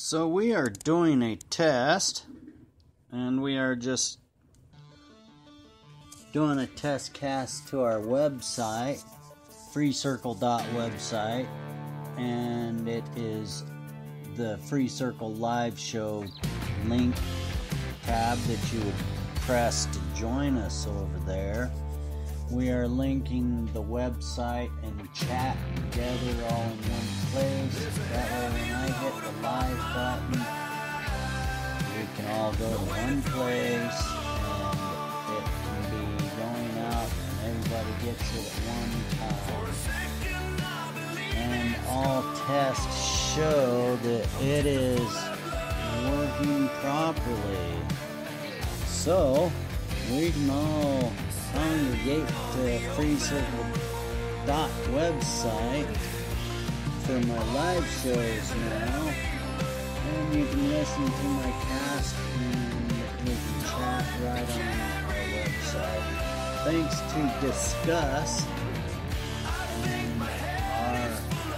So we are doing a test, and we are just doing a test cast to our website, FreeCircle.website, and it is the FreeCircle live show link tab that you would press to join us over there. We are linking the website and chat together all in one place. That way when I hit the live button, we can all go to one place and it can be going out and everybody gets it at one time. And all tests show that it is working properly. So we can all congregate to FreeCircle.website for my live shows now, and you can listen to my cast and we can chat right on our website. Thanks to Discuss and our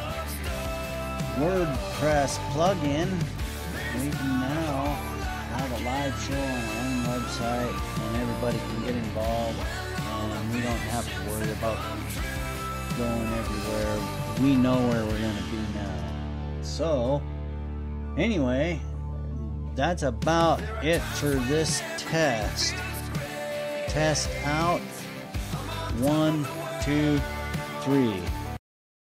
WordPress plugin, we can now have a live show on our own website and everybody can get involved, and we don't have to worry about going everywhere. We know where we're going to be now. So anyway, that's about it for this test. Test out. 1, 2, 3.